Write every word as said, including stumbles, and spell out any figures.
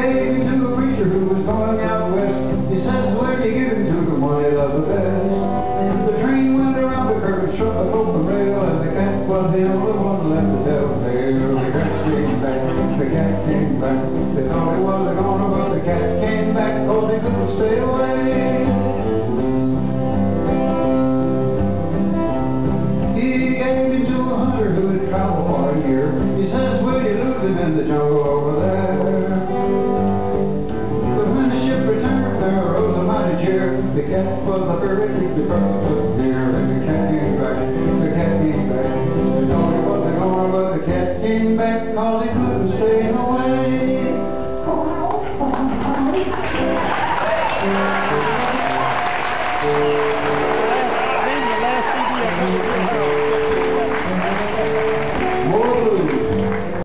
gave him to a preacher who was going out west. He says, where'd you give him to? The one he loved the best. The train went around the curve and struck up open rail, and the cat was the only one left to tell the tale. The cat came back, the cat came back. They thought it was a goner, but the cat came back, cause he couldn't stay away. He gave him to a hunter who had traveled for a year. He says, will you lose him in the jungle over there? But when the ship returned, there arose a mighty cheer. The cat was a very big department of beer, and the cat came back, the cat came back. They thought it was a goner, but the cat came back, cause he